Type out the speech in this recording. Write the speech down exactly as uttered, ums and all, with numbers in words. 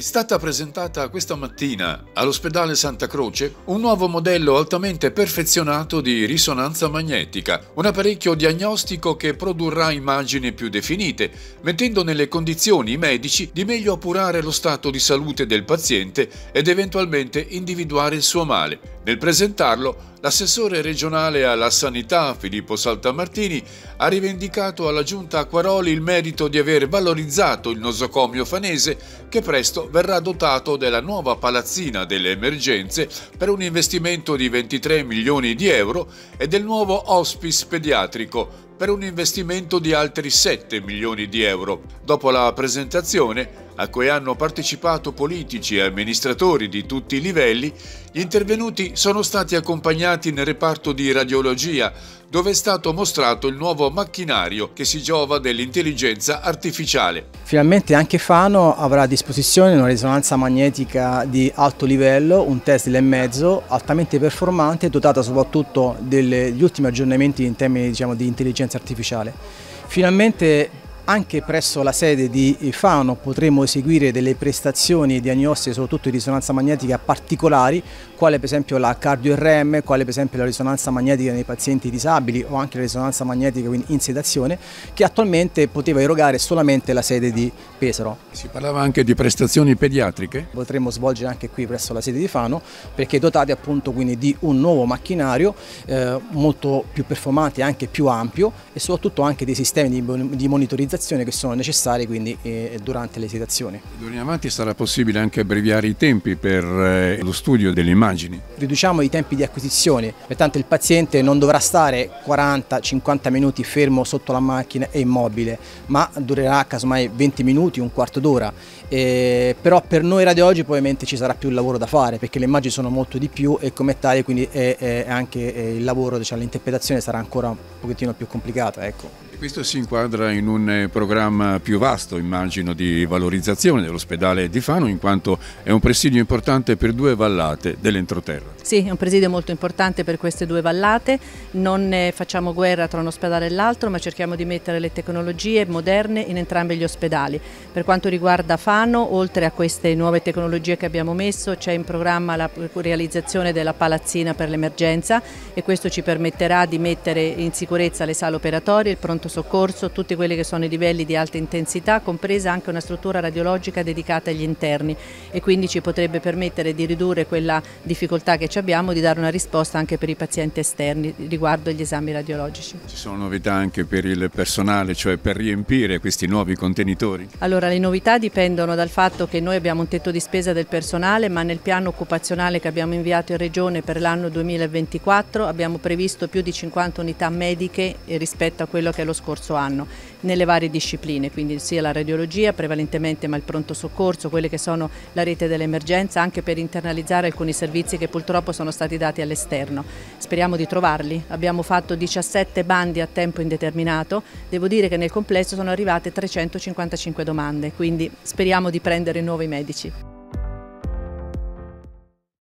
È stata presentata questa mattina all'ospedale Santa Croce un nuovo modello altamente perfezionato di risonanza magnetica, un apparecchio diagnostico che produrrà immagini più definite, mettendo nelle condizioni i medici di meglio appurare lo stato di salute del paziente ed eventualmente individuare il suo male. Nel presentarlo, l'assessore regionale alla sanità Filippo Saltamartini ha rivendicato alla giunta Acquaroli il merito di aver valorizzato il nosocomio fanese, che presto verrà dotato della nuova palazzina delle emergenze per un investimento di ventitré milioni di euro e del nuovo hospice pediatrico per un investimento di altri sette milioni di euro. Dopo la presentazione, a cui hanno partecipato politici e amministratori di tutti i livelli, gli intervenuti sono stati accompagnati nel reparto di radiologia, dove è stato mostrato il nuovo macchinario che si giova dell'intelligenza artificiale. Finalmente anche Fano avrà a disposizione una risonanza magnetica di alto livello, un Tesla e mezzo, altamente performante, dotata soprattutto degli ultimi aggiornamenti in termini, diciamo, di intelligenza artificiale. Finalmente anche presso la sede di Fano potremo eseguire delle prestazioni diagnostiche, soprattutto di risonanza magnetica particolari, quale per esempio la cardio R M, quale per esempio la risonanza magnetica nei pazienti disabili o anche la risonanza magnetica in sedazione, che attualmente poteva erogare solamente la sede di Pesaro. Si parlava anche di prestazioni pediatriche? Potremmo svolgere anche qui presso la sede di Fano, perché dotati appunto quindi di un nuovo macchinario eh, molto più performante, anche più ampio, e soprattutto anche dei sistemi di, di monitorizzazione che sono necessari quindi eh, durante le sedazioni. D'ora in avanti sarà possibile anche abbreviare i tempi per eh, lo studio delle immagini. Riduciamo i tempi di acquisizione, pertanto il paziente non dovrà stare quaranta cinquanta minuti fermo sotto la macchina e immobile, ma durerà casomai venti minuti, un quarto d'ora. Eh, però per noi radiologi ovviamente ci sarà più lavoro da fare, perché le immagini sono molto di più e come tale quindi è, è anche è il lavoro, diciamo, l'interpretazione sarà ancora un pochettino più complicata, ecco. Questo si inquadra in un programma più vasto, immagino, di valorizzazione dell'ospedale di Fano, in quanto è un presidio importante per due vallate dell'entroterra. Sì, è un presidio molto importante per queste due vallate, non facciamo guerra tra un ospedale e l'altro, ma cerchiamo di mettere le tecnologie moderne in entrambi gli ospedali. Per quanto riguarda Fano, oltre a queste nuove tecnologie che abbiamo messo, c'è in programma la realizzazione della palazzina per l'emergenza, e questo ci permetterà di mettere in sicurezza le sale operatorie, il pronto soccorso, tutti quelli che sono i livelli di alta intensità, compresa anche una struttura radiologica dedicata agli interni, e quindi ci potrebbe permettere di ridurre quella difficoltà che abbiamo di dare una risposta anche per i pazienti esterni riguardo agli esami radiologici. Ci sono novità anche per il personale, cioè per riempire questi nuovi contenitori? Allora, le novità dipendono dal fatto che noi abbiamo un tetto di spesa del personale, ma nel piano occupazionale che abbiamo inviato in Regione per l'anno duemilaventiquattro abbiamo previsto più di cinquanta unità mediche rispetto a quello che è lo scorso anno, nelle varie discipline, quindi sia la radiologia prevalentemente, ma il pronto soccorso, quelle che sono la rete dell'emergenza, anche per internalizzare alcuni servizi che purtroppo sono stati dati all'esterno. Speriamo di trovarli. Abbiamo fatto diciassette bandi a tempo indeterminato, devo dire che nel complesso sono arrivate trecentocinquantacinque domande, quindi speriamo di prendere nuovi medici.